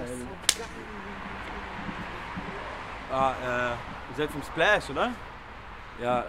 Ihr seid vom Splash, oder? Ja,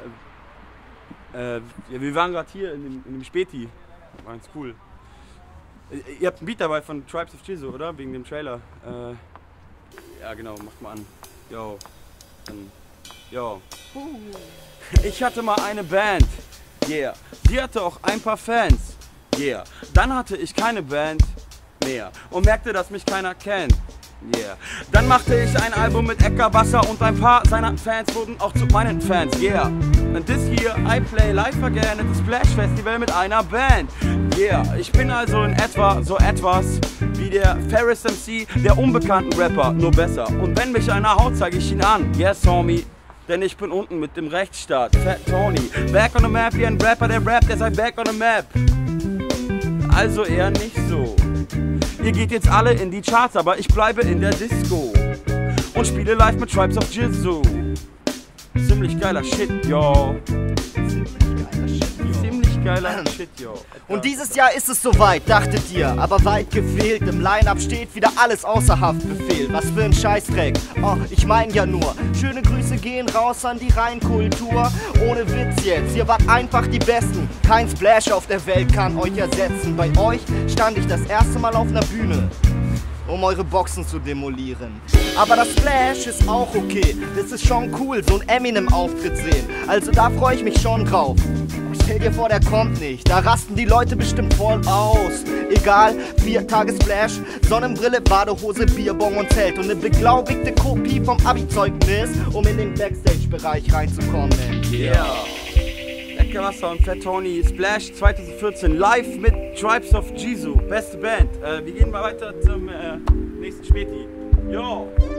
wir waren gerade hier in dem Späti. War ganz cool. Ihr habt einen Beat dabei von Tribes of Jizu, oder? Wegen dem Trailer. Ja, genau, macht mal an. Yo. Yo. Ich hatte mal eine Band. Yeah. Die hatte auch ein paar Fans. Yeah. Dann hatte ich keine Band mehr und merkte, dass mich keiner kennt. Yeah. Dann machte ich ein Album mit Edgar Wasser und ein paar seiner Fans wurden auch zu meinen Fans. Yeah. And this year I play live again at the Splash Festival mit einer Band. Yeah. Ich bin also in etwa so etwas wie der Ferris MC der unbekannten Rapper, nur besser. Und wenn mich einer haut, zeige ich ihn an. Yes, homie. Denn ich bin unten mit dem Rechtsstaat, Fat Tony. Back on the map wie ein Rapper, der rappt, der sei back on the map. Also eher nicht so. Ihr geht jetzt alle in die Charts, aber ich bleibe in der Disco und spiele live mit Tribes of Jizu. Ziemlich geiler Shit, yo. Ziemlich geiler Shit, yo. Und dieses Jahr ist es soweit, dachtet ihr, aber weit gefehlt. Im Line-Up steht wieder alles außer Haftbefehl. Was für ein Scheißdreck, oh, ich mein ja nur. Schöne Grüße gehen raus an die Rheinkultur. Ohne Witz jetzt, ihr wart einfach die Besten. Kein Splash auf der Welt kann euch ersetzen. Bei euch stand ich das erste Mal auf einer Bühne, um eure Boxen zu demolieren. Aber das Splash ist auch okay. Das ist schon cool, so ein Eminem-Auftritt sehen. Also da freue ich mich schon drauf. Stell dir vor, der kommt nicht. Da rasten die Leute bestimmt voll aus. Egal, 4 Tage Splash, Sonnenbrille, Badehose, Bierbong und Zelt. Und eine beglaubigte Kopie vom Abi-Zeugnis, um in den Backstage-Bereich reinzukommen. Yeah. Edgar Wasser und Fat Tony, Splash 2014, live mit Tribes of Jizu, beste Band. Wir gehen mal weiter zum nächsten Späti. Yo!